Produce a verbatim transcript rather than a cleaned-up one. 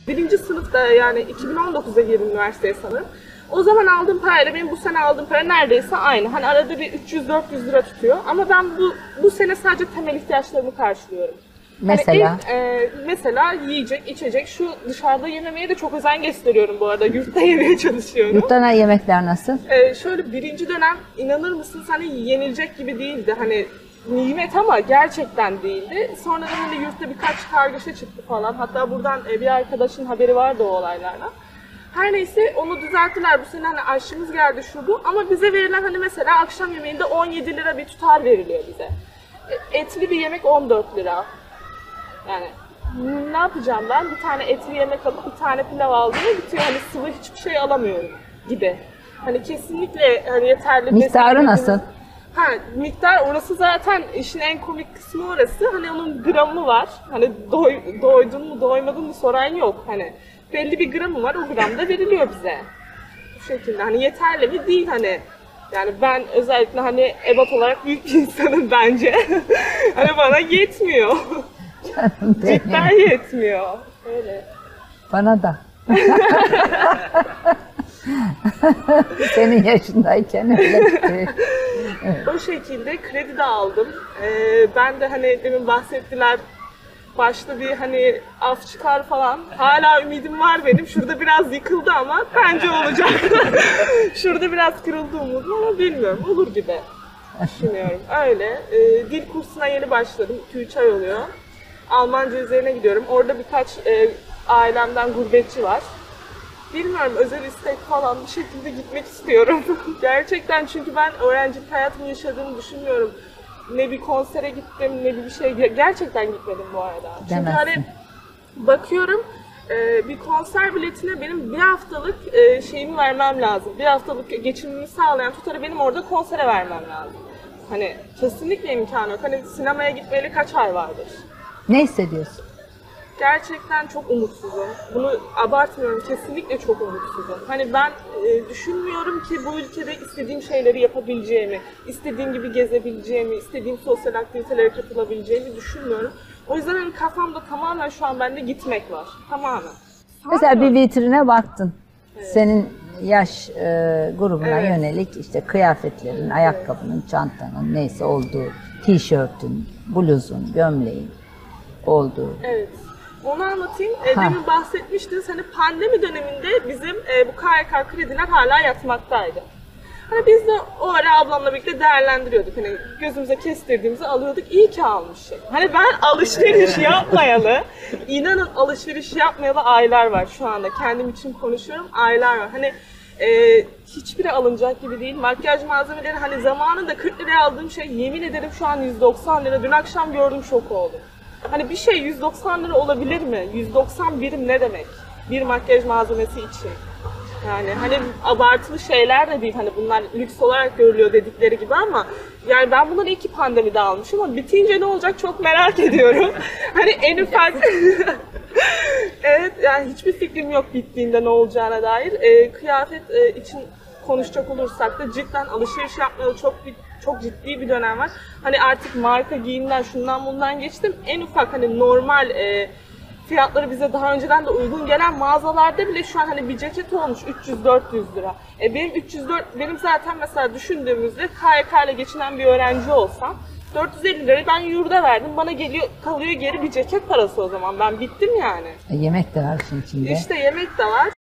Birinci sınıfta yani iki bin on dokuzda girdim üniversiteye sanırım. O zaman aldığım parayla benim bu sene aldığım para neredeyse aynı. Hani arada bir üç yüz dört yüz lira tutuyor. Ama ben bu bu sene sadece temel ihtiyaçlarımı karşılıyorum. Mesela? Hani en, e, mesela yiyecek, içecek, şu dışarıda yememeye de çok özen gösteriyorum bu arada. Yurtta yemeye çalışıyorum. Yurtta yemekler nasıl? E, şöyle birinci dönem inanır mısınız hani yenilecek gibi değildi. Hani nimet ama gerçekten değildi. Sonradan hani yurtta birkaç kargaşa çıktı falan. Hatta buradan e, bir arkadaşın haberi vardı o olaylardan. Her neyse onu düzelttiler. Bu sene hani aşçımız geldi şu bu. Ama bize verilen hani mesela akşam yemeğinde on yedi lira bir tutar veriliyor bize. E, etli bir yemek on dört lira. Yani ne yapacağım ben? Bir tane etli yemek alıp bir tane pilav aldığımda bitiyor. Hani sıvı hiçbir şey alamıyorum gibi. Hani kesinlikle hani yeterli. Miktarı nasıl? Ha, miktar orası zaten işin en komik kısmı orası. Hani onun gramı var. Hani doy, doydun mu doymadın mı soran yok. Hani belli bir gramı var. O gram da veriliyor bize. Bu şekilde. Hani yeterli mi? Değil hani. Yani ben özellikle hani ebat olarak büyük bir insanım bence. Hani bana yetmiyor. Cidden yetmiyor. Öyle. Bana da. Senin yaşındayken öyle. Evet. O şekilde kredi de aldım. Ee, ben de hani demin bahsettiler başta bir hani af çıkar falan. Hala ümidim var benim. Şurada biraz yıkıldı ama bence olacak. Şurada biraz kırıldı umudum ama bilmiyorum. Olur gibi düşünüyorum. Öyle. Ee, dil kursuna yeni başladım. iki üç ay oluyor. Almanca üzerine gidiyorum. Orada birkaç e, ailemden gurbetçi var. Bilmiyorum, özel istek falan bir şekilde gitmek istiyorum. Gerçekten çünkü ben öğrencilik hayatımı yaşadığımı düşünmüyorum. Ne bir konsere gittim, ne bir şey. Gerçekten gitmedim bu arada. Çünkü Demezsin. hani bakıyorum e, bir konser biletine benim bir haftalık e, şeyimi vermem lazım. Bir haftalık geçimimi sağlayan tutarı benim orada konsere vermem lazım. Hani kesinlikle imkanı yok. Hani sinemaya gitmeyeli kaç ay vardır? Ne hissediyorsun? Gerçekten çok umutsuzum. Bunu abartmıyorum. Kesinlikle çok umutsuzum. Hani ben e, düşünmüyorum ki bu ülkede istediğim şeyleri yapabileceğimi, istediğim gibi gezebileceğimi, istediğim sosyal aktivitelere katılabileceğimi düşünmüyorum. O yüzden hani kafamda tamamen şu an bende gitmek var. Tamamen. Mesela bir vitrine baktın. Evet. Senin yaş e, grubuna Evet. yönelik işte kıyafetlerin, ayakkabının, çantanın neyse olduğu, tişörtün, bluzun, gömleğin olduğu. Evet. Onu anlatayım. E, demin bahsetmiştiniz hani pandemi döneminde bizim e, bu K Y K krediler hala yatmaktaydı. Hani biz de o ara ablamla birlikte değerlendiriyorduk. Hani gözümüze kestirdiğimizi alıyorduk. İyi ki almışım. Hani ben alışveriş yapmayalı, inanın alışveriş yapmayalı aylar var şu anda. Kendim için konuşuyorum. Aylar var. Hani e, hiçbiri alınacak gibi değil. Makyaj malzemeleri hani zamanında kırk liraya aldığım şey yemin ederim şu an yüz doksan lira. Dün akşam gördüm şok oldum. Hani bir şey yüz doksan lira olabilir mi? yüz doksan birim ne demek? Bir makyaj malzemesi için. Yani hani abartılı şeyler de değil. Hani bunlar lüks olarak görülüyor dedikleri gibi ama yani ben bunları iki pandemide almışım ama bitince ne olacak çok merak ediyorum. Hani en ufak evet yani hiçbir fikrim yok bittiğinde ne olacağına dair. E, kıyafet e, için konuşacak olursak da cidden alışveriş yapmayalı çok bir çok ciddi bir dönem var. Hani artık marka giyimden şundan bundan geçtim. En ufak hani normal e, fiyatları bize daha önceden de uygun gelen mağazalarda bile şu an hani bir ceket olmuş üç yüz dört yüz lira. E benim üç yüz dört benim zaten mesela düşündüğümüzde K Y K ile geçinen bir öğrenci olsam dört yüz elli lirayı ben yurda verdim. Bana geliyor kalıyor geri bir ceket parası o zaman. Ben bittim yani. E, yemek de var şimdi içinde. İşte yemek de var.